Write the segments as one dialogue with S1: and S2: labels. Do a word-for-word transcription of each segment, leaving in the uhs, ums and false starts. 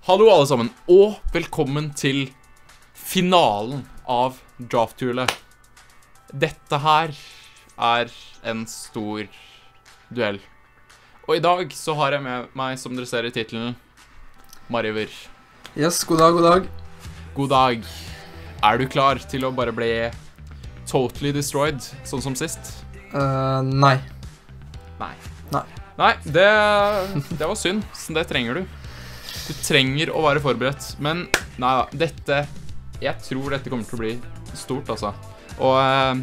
S1: Hallo alle sammen, og velkommen til finalen av draft-hjulet. Dette her er en stor duell. Og i dag så har jeg med meg, som dere ser i titelen, Mariver.
S2: Yes, god dag, god dag.
S1: God dag. Er du klar til å bare bli totally destroyed, sånn som sist?
S2: Uh, nei.
S1: Nei.
S2: Nei.
S1: Nei, det, det var synd, så det trenger du. Du trenger å være forberedt, men nei da, dette, jeg tror dette kommer til å bli stort, altså. Og eh,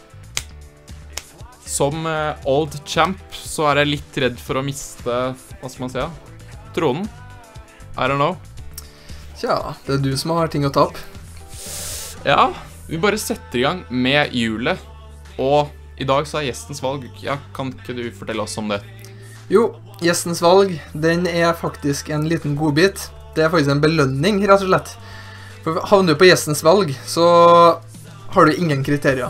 S1: som eh, old champ, så er jeg litt redd for å miste, hva skal man si, tronen. I don't know.
S2: Tja, det er du som har ting å ta opp.
S1: Ja, vi bare setter i gang med hjulet, og i dag så er gjestens valg. Ja, kan ikke du fortelle oss om det?
S2: Jo, gjestens valg, den er faktisk en liten godbit. Det er faktisk en belønning, rett og slett. For havner du på gjestens valg, så har du ingen kriterier.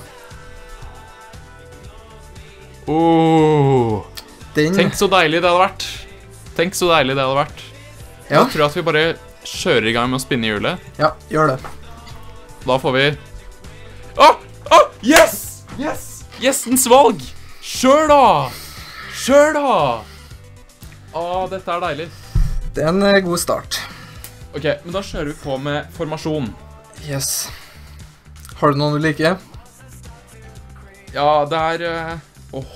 S1: Oh,
S2: den...
S1: Tenk så deilig det hadde vært. Tenk så deilig det hadde vært.
S2: Ja.
S1: Jeg tror at vi bare kjører i gang med å spinne hjulet.
S2: Ja, gjør det.
S1: Da får vi... Åh! Åh! Yes! Yes! Gjestens valg! Kjør da! Kjør da! Åh, dette er deilig.
S2: Det er en uh, god start.
S1: Ok, men da kjører vi på med formasjon.
S2: Yes. Har du noen du liker?
S1: Ja, det er... Uh, åh.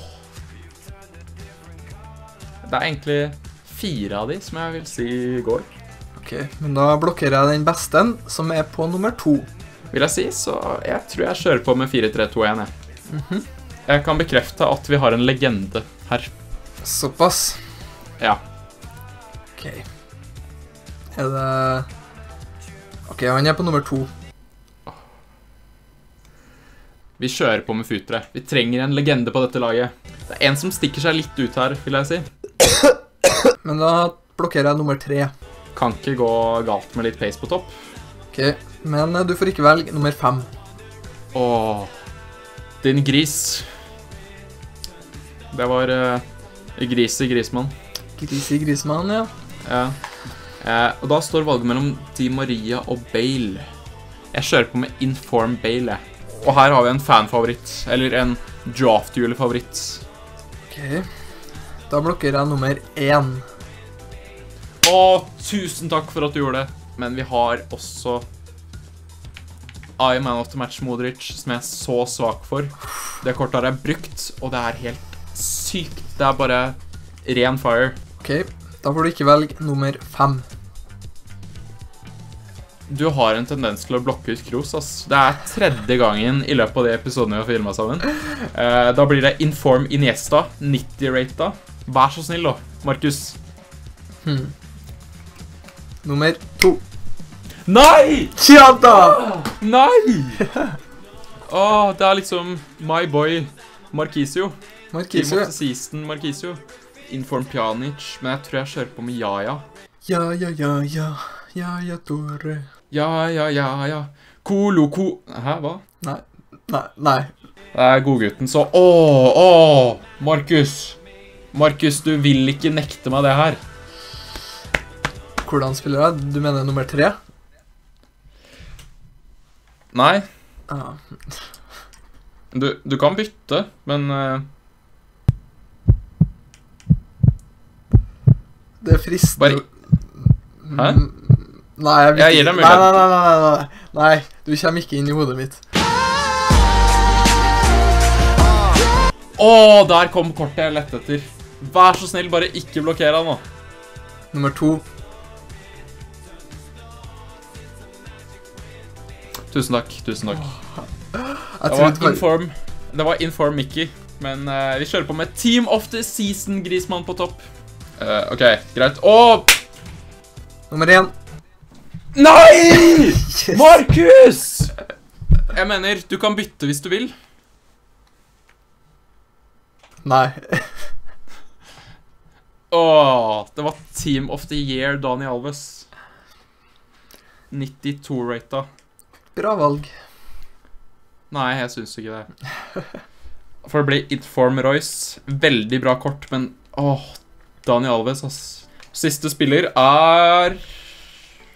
S1: Det er egentlig fire av de som jeg vil si går.
S2: Ok, men da blokkerer jeg den beste, som er på nummer to.
S1: Vil jeg si, så jeg tror jeg kjører på med fire tre to en, jeg.
S2: Mhm.
S1: Jeg kan bekrefte at vi har en legende her.
S2: Såpass.
S1: Ja.
S2: Ok. Er det... Ok, han er på nummer to.
S1: Vi kjører på med futere. Vi trenger en legende på dette laget. Det er en som stikker seg litt ut her, vil jeg si.
S2: Men da blokkerer jeg nummer tre.
S1: Kan ikke gå galt med litt pace på topp.
S2: Ok, men du får ikke velge nummer fem.
S1: Åh, din gris. Det var uh, gris i Grismann.
S2: Gris i Grismann, ja.
S1: Ja. Eh, og da står valget mellom Di Maria og Bale. Jeg kjører på med Inform Bale. Og her har vi en fanfavoritt, eller en draft-hjulet-favoritt. Ok.
S2: Da blokkerer jeg nummer én.
S1: Åh, tusen takk for at du gjorde det. Men vi har også I Man of the Match Modric, som jeg er så svak for. Det kortet har jeg brukt, og det er helt sykt. Det er bare ren fire.
S2: Ok, da får du ikke velge nummer fem.
S1: Du har en tendens til å blokke ut Kroos, ass. Det er tredje gangen i løpet av de episodene vi har filmet sammen. Eh, da blir det Inform Iniesta, nitti-rata. Vær så snill da, Markus.
S2: Hmm. Nummer to.
S1: Nei!
S2: Ja da!
S1: Nei! Åh, det er liksom my boy Marquisio.
S2: Marquisio,
S1: Team
S2: ja.
S1: of the season Marquisio. Inform Pjanic, men jeg tror jeg kjører på med Jaja.
S2: Ja, ja, ja, ja. Ja, ja, Tore.
S1: Ja, ja, ja, ja. Kolo, ko... Hæ, hva?
S2: Nei, nei, nei.
S1: Det er godgutten, så... Åh, åh, Markus. Markus, du vil ikke nekte meg det her.
S2: Hvordan spiller jeg? Du mener nummer tre?
S1: Nei.
S2: Ah.
S1: Du, du kan bytte, men... Uh...
S2: Det er frist.
S1: Bare... Hæ?
S2: Nei, jeg,
S1: jeg gir deg mulighet.
S2: Nei, nei, nei, nei, nei. Nei, du kommer ikke inn i hodet mitt.
S1: Åh, der kom kortet jeg lette etter. Vær så snill, bare ikke blokkere han nå.
S2: Nummer to.
S1: Tusen takk, tusen takk.
S2: Jeg
S1: Det var Inform, det var Inform Mickey, men uh, vi kjører på med Team of the Season Grismann på topp. Uh, ok, greit. Åh!
S2: Nummer én.
S1: Nei!
S2: Yes.
S1: Markus! Jeg mener, du kan bytte hvis du vil.
S2: Nei.
S1: Åh, det var Team of the Year, Dani Alves. nitti-to-rata.
S2: Bra valg.
S1: Nei, jeg synes ikke det. For det blir Inform Royce. Veldig bra kort, men åh, Dani Alves, ass. Siste spiller er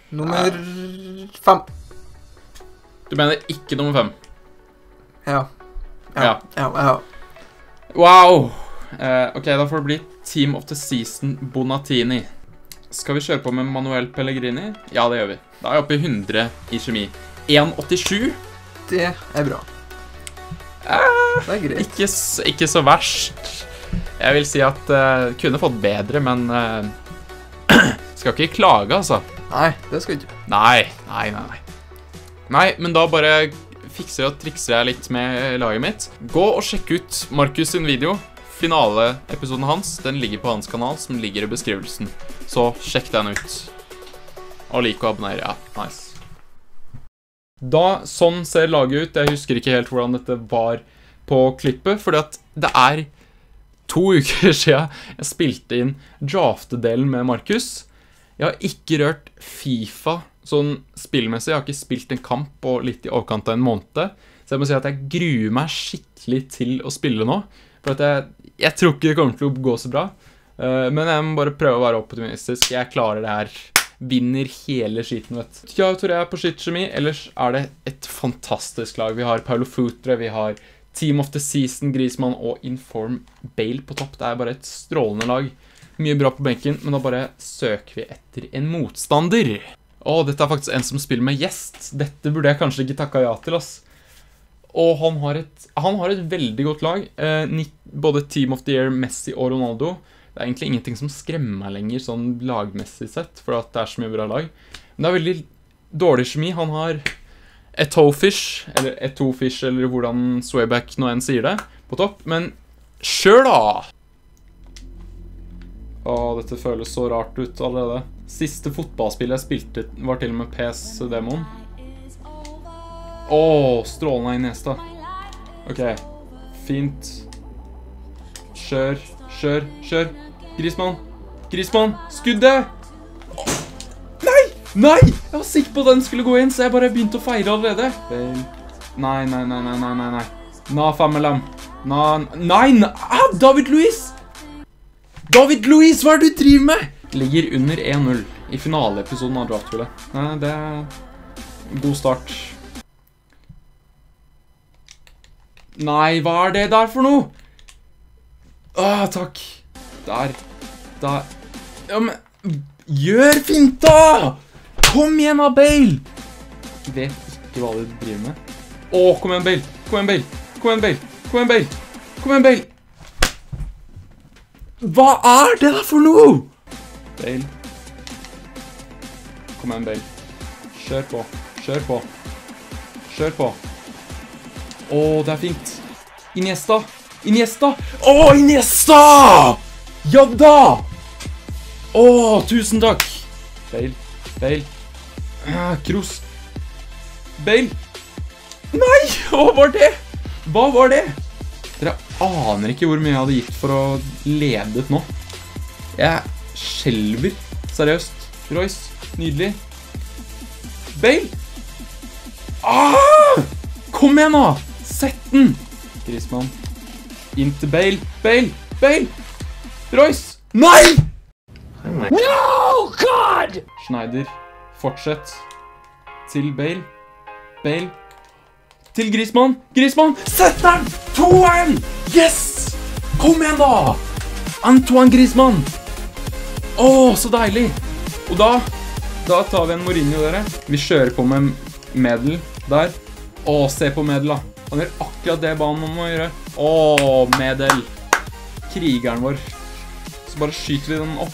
S2: Nummer fem.
S1: Du mener ikke nummer fem?
S2: Ja. Ja,
S1: Ja.
S2: ja, ja.
S1: Wow! Eh, ok, da får det bli Team of the Season Bonatini. Skal vi kjøre på med Manuel Pellegrini? Ja, det gjør vi. Da er jeg oppe i hundre i kjemi. en komma åttisju.
S2: Det er bra.
S1: Eh,
S2: Det er greit.
S1: ikke, s- ikke så verst. Jeg vil si at uh, kunne fått bedre, men uh, skal ikke klage, altså.
S2: Nei, det skal ikke.
S1: Nei, nei, nei, nei. Nei, men da bare fikser og trikser jeg litt med laget mitt. Gå og sjekk ut Markus sin video. Finaleepisoden hans, den ligger på hans kanal, som ligger i beskrivelsen. Så sjekk den ut. Og lik og abonner, ja, nice. Da, sånn ser laget ut. Jeg husker ikke helt hvordan dette var på klippet, fordi at det er to uker siden jeg spilte inn draftedelen med Markus. Jeg har ikke rørt FIFA sånn spillmessig. Jeg har ikke spilt en kamp på litt i overkant av en måned. Så jeg må si at jeg gruer meg skikkelig til å spille nå. For at jeg, jeg tror ikke det kommer til å gå så bra. Uh, men jeg må bare prøve å være optimistisk. Jeg klarer det her. Vinner hele skiten, vet du. Ja, Toré er på skitkjemi. Ellers er det et fantastisk lag. Vi har Paulo Futre, vi har Team of the Season, Griezmann og Inform Bale på topp. Det er bare et strålende lag. Mye bra på benken, men da bare søker vi etter en motstander. Åh, dette er faktisk en som spiller med gjest. Dette burde jeg kanskje ikke takket ja til, ass. Og han har et, han har et veldig godt lag. Eh, både Team of the Year, Messi og Ronaldo. Det er egentlig ingenting som skremmer meg lenger, sånn lagmessig sett, for at det er så mye bra lag. Men det er veldig dårlig kjemi. Han har Etofish, eller Etofish, eller hvordan Swayback nå enn sier det, på topp. Men kjør da! Åh, dette føles så rart ut allerede. Siste fotballspill jeg spilte var til og med P S-demoen. Åh, strålende Iniesta. Ok, fint. Kjør, kjør, kjør. Griezmann, Griezmann, skuddet! Åh, nei, nei! Jeg var sikker på at den skulle gå inn, så jeg bare begynte å feire allerede. Nei, nei, nei, nei, nei, nei, nei. Na, Famelam. Na, nei, nei, ah, David Luiz! David Luiz, hva er det du driver med? Ligger under en null i finaleepisoden av Drafthullet. Nei, det er en god start. Nei, hva er det der for noe? Åh, takk. Der. Der. Ja, men gjør finta! Kom igjen da, Bale! Jeg vet ikke hva du driver med. Åh, kom igjen, Bale. Kom igjen, Bale. Kom igjen, Bale. Kom igjen, Bale. Kom igjen, Bale. Hva er det der for noe? Bale. Kom igjen, Bale. Kjør på. Kjør på. Kjør på. Åh, det er fint. Iniesta. Iniesta. Åh, Iniesta! Ja da! Åh, tusen takk. Bale. Bale. Ah, Kroos. Bale. Nei, hva var det? Hva var det? Dere aner ikke hvor mye jeg hadde gitt for å lede nå. Jeg skjelver. Seriøst. Royce. Nydelig. Bale. Ah! Kom igjen da. Sett den. Griezmann. Inn til Bale. Bale. Bale. Royce. Nei!
S3: No, God!
S1: Schneider. Fortsett. Til Bale. Bale. Til Griezmann. Griezmann. Sett den! to en! Yes! Kom igjen da! Antoine Griezmann. Åh, så deilig. Og da, da tar vi en Mourinho, dere. Vi kjører på med Medel der. Åh, se på Medel da. Han gjør akkurat det banen må gjøre. Åh, Medel. Krigeren vår. Så bare skyter vi den opp.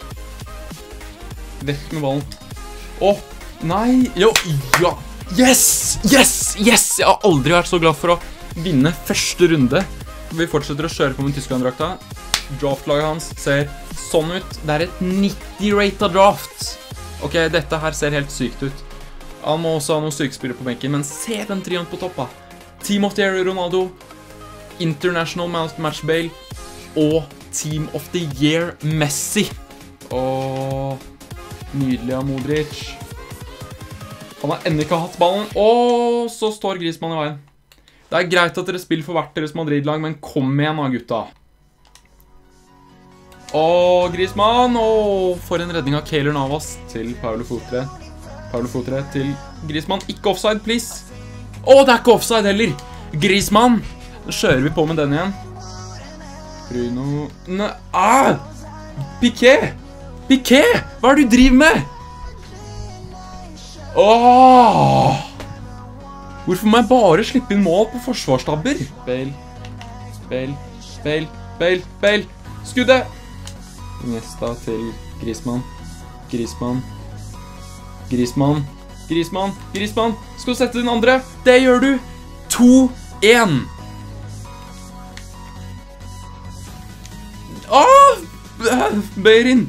S1: Vekk med ballen. Åh, nei. Jo, ja. Yes! Yes! Yes! Jeg har aldri vært så glad for å vinne første runde. Vi fortsetter å kjøre på med Tyskland-drakta. Draftlaget hans ser sånn ut. Det er et nitti-rated draft. Ok, dette her ser helt sykt ut. Han må også ha noen sykespillere på benken, men se den trioen på toppa. Team of the Year Ronaldo, International Match Bale og Team of the Year Messi. Åh, nydelig av Modric. Han har enda ikke hatt ballen. Åh, så står Griezmann i veien. Det er greit at dere spiller for hvert deres Madrid-lag, men kom igjen da, gutta. Åh, Griezmann. Åh, for en redning av Keylor Navas til Paulo Futre. Carlo Fotre til Griezmann. Ikke offside, please. Å, det er ikke offside heller. Griezmann. Nå kjører vi på med den igjen. Bruno. Nei, ah! Piqué. Piqué, hva er det du driver med? Åh! Hvorfor må jeg bare slippe inn mål på forsvarsstabber? Bale. Bale. Bale. Bale. Bale. Skuddet. Iniesta til Griezmann. Griezmann. Griezmann. Griezmann. Griezmann. Skal du sette den andre? Det gjør du. to én. Åh! Beirin.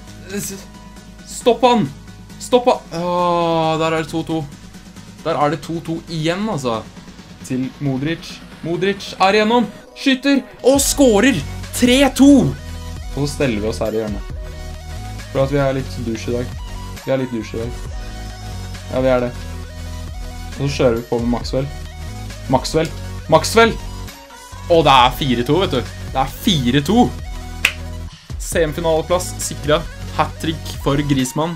S1: Stopp han. Stopp han. Åh, der er det to to. Der er det to to igjen, altså. Til Modric. Modric er igjennom. Skyter og skårer. tre to. Og så steller vi oss her i hjørnet. For at vi er litt dusj i dag. Vi er litt dusj i dag. Ja, vi er det. Og så kjører vi på med Maxwell. Maxwell. Maxwell! Å, det er fire to, vet du. Det er fire to. Semifinaleplass sikret. Hat-trick for Griezmann.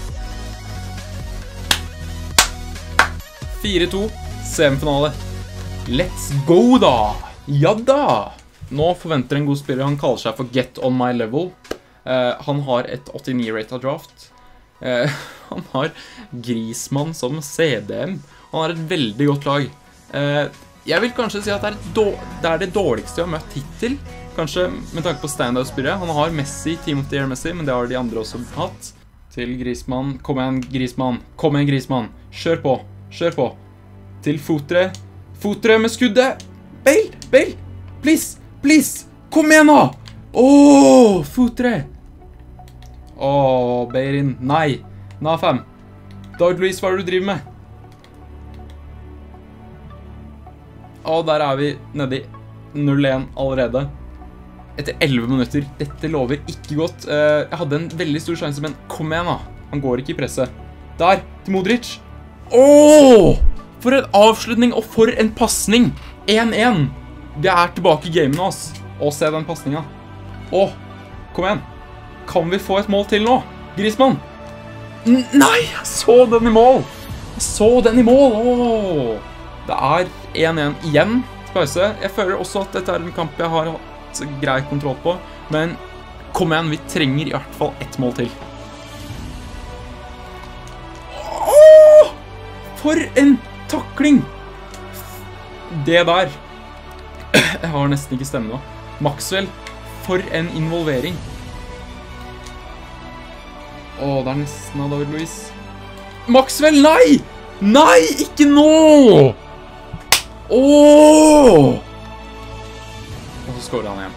S1: fire to. Semifinale. Let's go, da! Ja da! Nå forventer en god spiller. Han kaller seg for Get On My Level. Uh, han har et åttini-rated draft. Uh, han har Griezmann som C D M. Han har et veldig godt lag. Uh, jeg vil kanskje si at det er, det er det dårligste jeg har møtt hittil. Kanskje med tanke på standout-spillere. Han har Messi, Team of the Year Messi, men det har de andre også hatt. Til Griezmann. Kom igjen, Griezmann. Kom igjen, Griezmann. Kjør på. Kjør på. Til Fotre. Fotre med skuddet. Bale, Bale. Please, please. Kom igjen da. Åh, Fotre. Åh, Beirin. Nei. Nei, fem. David Luiz, hva er det du driver med? Åh, der er vi nede i null én allerede. Etter elleve minutter. Dette lover ikke godt. Uh, jeg hadde en veldig stor sjanse, men kom igjen da. Han går ikke i presset. Der, til Modric. Åh! For en avslutning, og for en passning. én én. Vi er tilbake i gamen nå, ass. Og se den passningen. Åh, kom igjen. Kan vi få et mål til nå? Griezmann. N nei, jeg så den i mål. Jeg så den i mål. Åh. Det er én én igjen til pause. Jeg føler også at dette er en kamp jeg har hatt grei kontroll på. Men kom igjen, vi trenger i hvert fall ett mål til. Åh! For en takling! Det der. Jeg har nesten ikke stemme nå. Maxwell, for en involvering. Åh, det er nesten av David Luiz. Maxwell, nei! Nei, ikke nå! Åh! Og så skårer han igjen.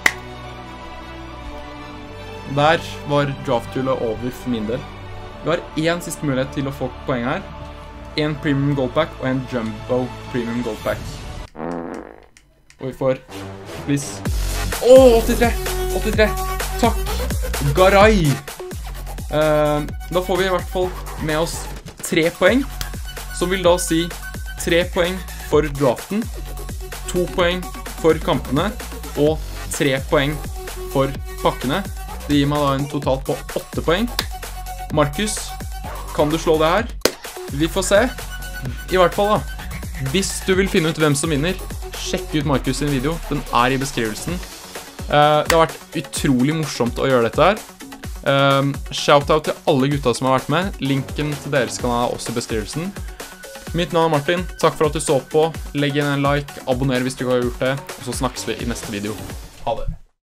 S1: Der var drafthjulet over for min del. Vi har en siste mulighet til å få poeng her. En premium goldpack og en jumbo premium goldpack. Og vi får, please. Åh, åttitre! åttitre! Takk! Garay! Uh, da får vi i hvert fall med oss tre poeng, som vil da si tre poeng for draften, to poeng for kampene, og tre poeng for pakkene. Det gir meg da en total på åtte poeng. Markus, kan du slå det her? Vi får se. I hvert fall da, hvis du vil finne ut hvem som vinner, sjekk ut Markus sin video. Den er i beskrivelsen. Uh, det har vært utrolig morsomt å gjøre dette her. Um, Shoutout til alle gutta som har vært med. Linken til deres kanal er også i beskrivelsen. Mitt navn er Martin. Takk for at du så på. Legg igjen en like, abonner hvis du ikke har gjort det, og så snakkes vi i neste video. Ha det.